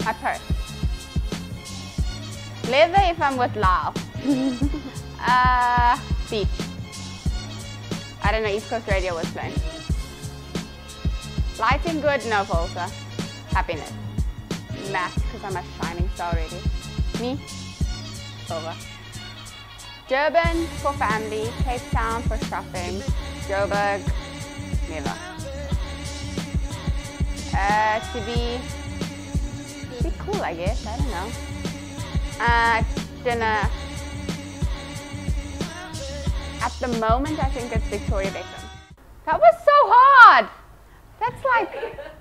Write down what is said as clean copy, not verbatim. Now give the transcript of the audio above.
My purse. Leather if I'm with Lyle. Beach. I don't know, East Coast Radio was playing. Lighting good, no filter. Happiness. Matte, because I'm a shining star already. Me? Silver. Durban for family, Cape Town for shopping, Joburg, never. To be cool, I guess, I don't know. Dinner. At the moment, I think it's Victoria Beckham. That was so hard! That's like